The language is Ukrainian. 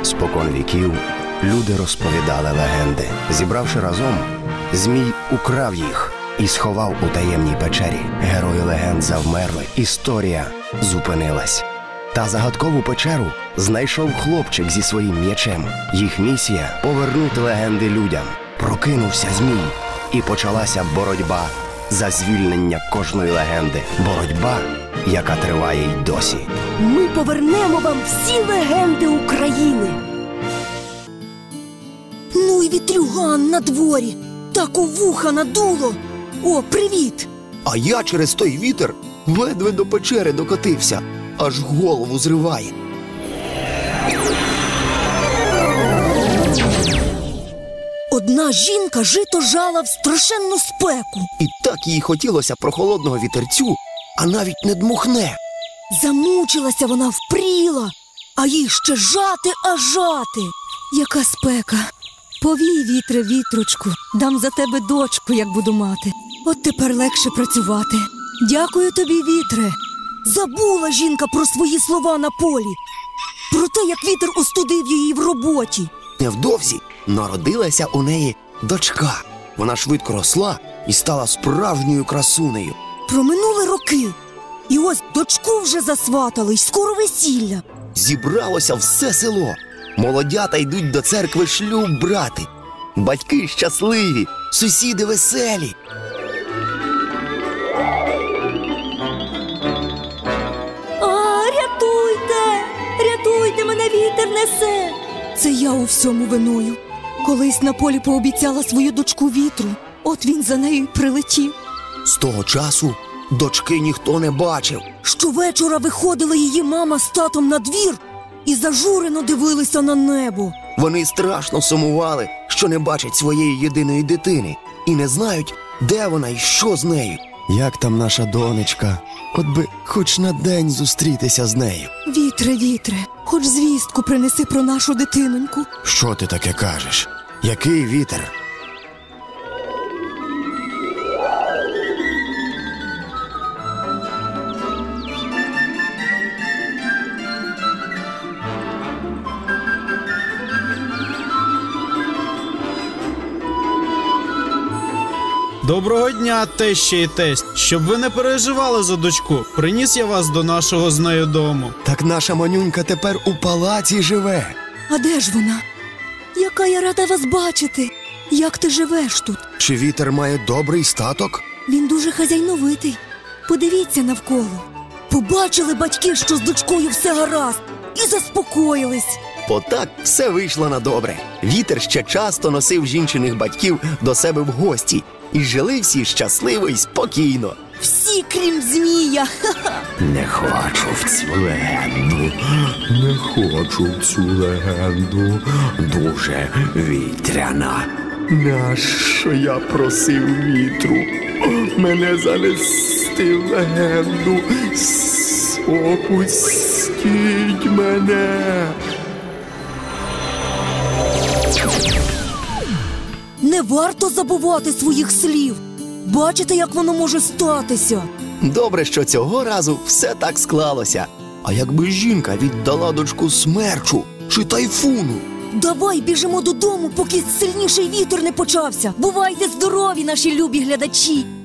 Спокон віків люди розповідали легенди. Зібравши разом, Змій украв їх і сховав у таємній печері. Герої легенд завмерли, історія зупинилась. Та загадкову печеру знайшов хлопчик зі своїм м'ячем. Їх місія – повернути легенди людям. Прокинувся Змій, і почалася боротьба за звільнення кожної легенди. Боротьба, яка триває й досі. Ми повернемо вам всі легенди України. Ну і вітрюган на дворі. Так у вуха надуло. О, привіт! А я через той вітер ледве до печери докотився. Аж голову зриває. Одна жінка жито жала в страшенну спеку. І так їй хотілося прохолодного вітерцю, а навіть не дмухне. Замучилася вона, впріла, а їй ще жати, а жати. Яка спека. Повій, вітре, вітрочку, дам за тебе дочку, як буду мати. От тепер легше працювати. Дякую тобі, вітре. Забула жінка про свої слова на полі. Про те, як вітер остудив її в роботі. Невдовзі народилася у неї дочка. Вона швидко росла і стала справжньою красунею. Проминули роки. І ось дочку вже засватали, й скоро весілля. Зібралося все село. Молодята йдуть до церкви шлюб брати. Батьки щасливі, сусіди веселі. Рятуйте! Рятуйте, мене вітер несе! Це я у всьому виною. Колись на полі пообіцяла свою дочку вітру. От він за нею й прилетів. З того часу дочки ніхто не бачив. Щовечора виходила її мама з татом на двір і зажурено дивилися на небо. Вони страшно сумували, що не бачать своєї єдиної дитини і не знають, де вона і що з нею. Як там наша донечка? От би хоч на день зустрітися з нею. Вітре, вітре, хоч звістку принеси про нашу дитиноньку. Що ти таке кажеш? Який вітер? Доброго дня, теща і тесть. Щоб ви не переживали за дочку, приніс я вас до нашого з нею дому. Так наша манюнька тепер у палаці живе. А де ж вона? Яка я рада вас бачити. Як ти живеш тут? Чи вітер має добрий статок? Він дуже хазяйновитий. Подивіться навколо. Побачили батьки, що з дочкою все гаразд, і заспокоїлись. Отак все вийшло на добре. Вітер ще часто носив жінчиних батьків до себе в гості. І жили всі щасливо і спокійно. Всі, крім Змія. Не хочу в цю легенду, не хочу в цю легенду, дуже вітряна. Нащо я просив вітру мене занести в легенду? Опустіть мене. Не варто забувати своїх слів. Бачите, як воно може статися. Добре, що цього разу все так склалося. А якби жінка віддала дочку смерчу чи тайфуну? Давай біжимо додому, поки сильніший вітер не почався. Бувайте здорові, наші любі глядачі!